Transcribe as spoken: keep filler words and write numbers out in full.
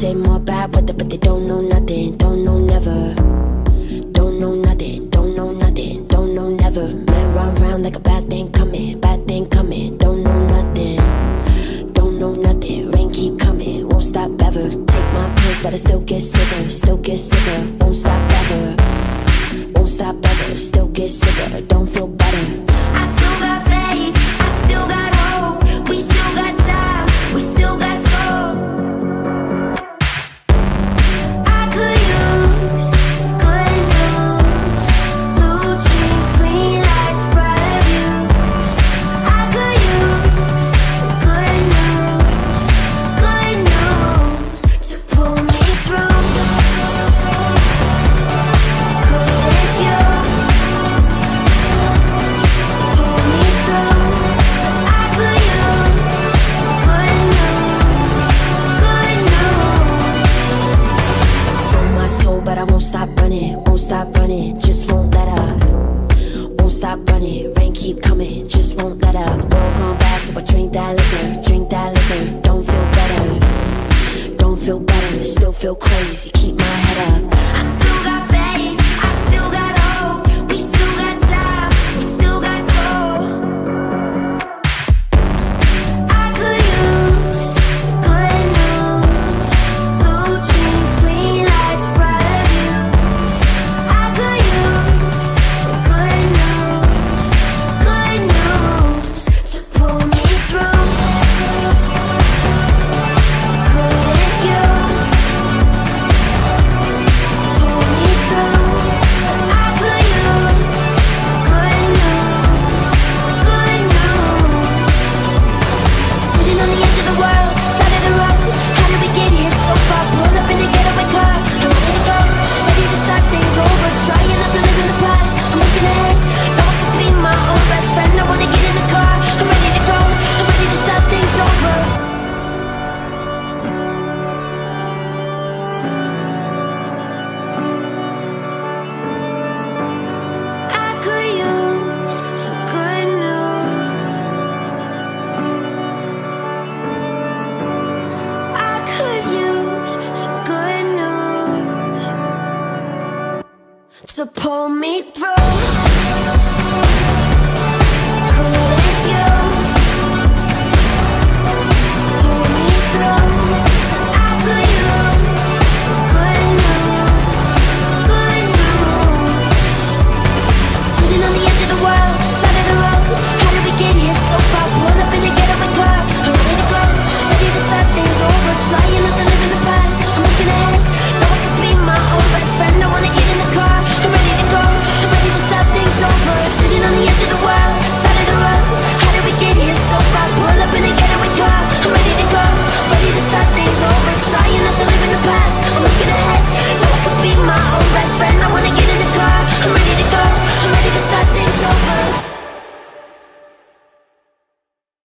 say more bad weather, but they don't know nothing, don't know never. Don't know nothing, don't know nothing, don't know never. Man run round like a bad thing coming, bad thing coming. Don't know nothing, don't know nothing. Rain keep coming, won't stop ever. Take my pills, but I still get sicker, still get sicker. Won't stop ever, won't stop ever. Still get sicker, don't feel better. I still got faith, I still got hope. We still got time, we still got soul. I could use some good news, blue jeans, green lights, brighter views. I could use some good news, good news to pull me through. Couldn't you pull me through? I could use some good news, good news. Sold my soul, but I won't stop running, won't stop running, just won't let up. Won't stop running, rain keep coming, just won't let up. World gone bad, so I drink that liquor, drink that liquor. Don't feel better, don't feel better, still feel crazy, keep my head up.